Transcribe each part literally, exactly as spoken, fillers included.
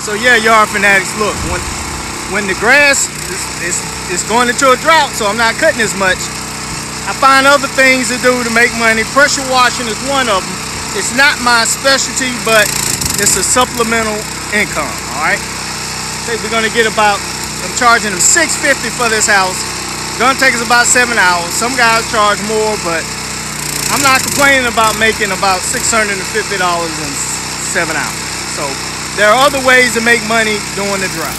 So yeah, yard fanatics, look, when when the grass is, is, is going into a drought, so I'm not cutting as much, I find other things to do to make money. Pressure washing is one of them. It's not my specialty, but it's a supplemental income, all right? I think we're gonna get about, I'm charging them six fifty for this house. It's gonna take us about seven hours. Some guys charge more, but I'm not complaining about making about six hundred fifty dollars in seven hours. So there are other ways to make money during the drought.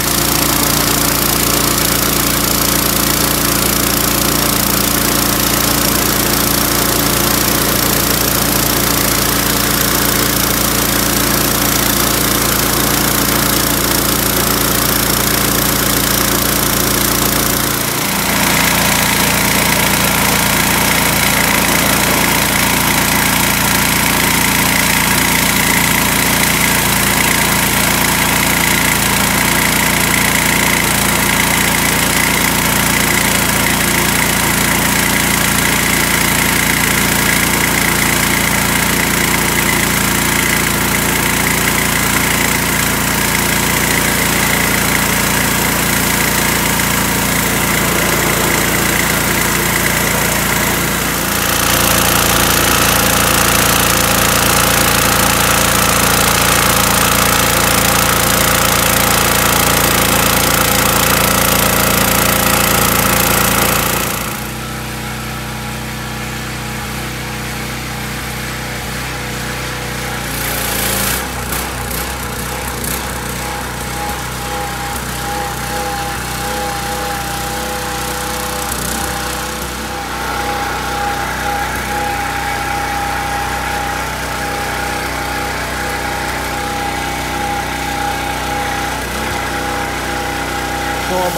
I'm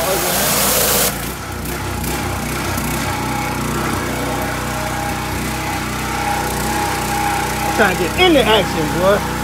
trying to get into action, boy.